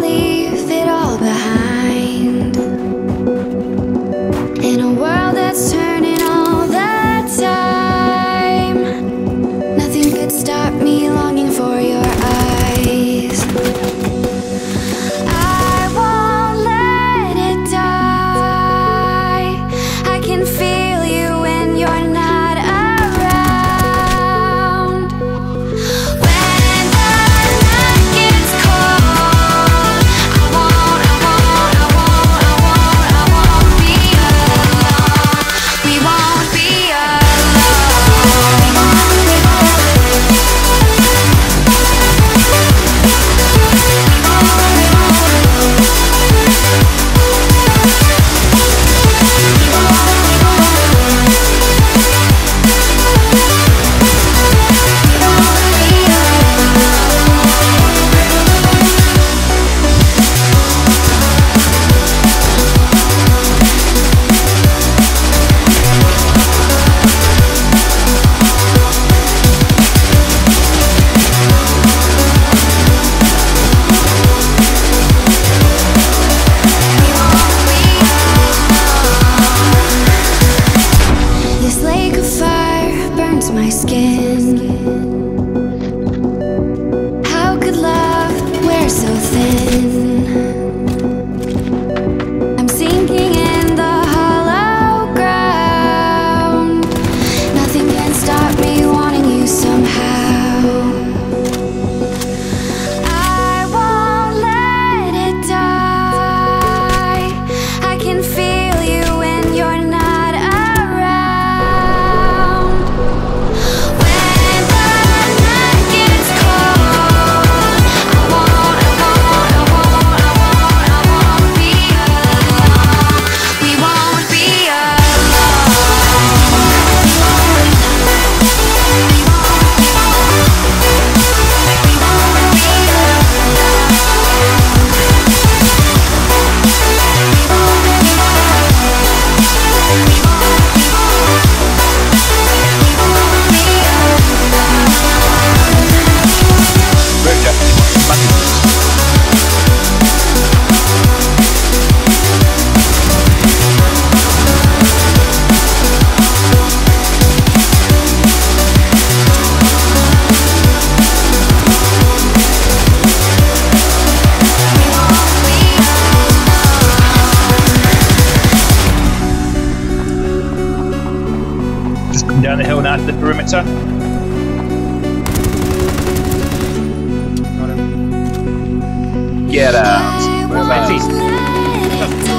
leave it all behind. In a world that's turning all the time, nothing could stop me longing for your eyes. I won't let it die. I can feel you when you're not around. When the night gets cold, I won't be alone. We won't be my skin. How could love wear so thin? I'm sinking in the hollow ground. Nothing can stop me wanting you somehow. I won't let it die. I can feel you when you're not. Down the hill now to the perimeter. Get out.